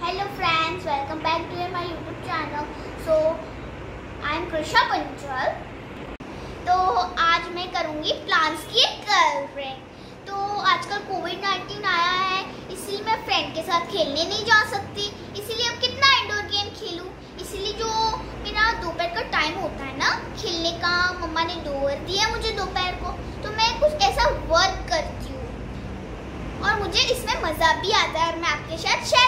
Hello friends, welcome back to my YouTube channel. So I am Krisha पंचल। तो आज मैं करूँगी प्लांट्स की एक कलरिंग। तो आजकल कोविड-19 आया है, इसलिए मैं फ्रेंड के साथ खेलने नहीं जा सकती, इसीलिए अब कितना इंडोर गेम खेलूँ। इसीलिए जो मेरा दोपहर का टाइम होता है ना खेलने का, मम्मा ने 2 आवर दिया मुझे दोपहर को, तो मैं कुछ ऐसा वर्क करती हूँ और मुझे इसमें मज़ा भी आता है और मैं आपके साथ शेयर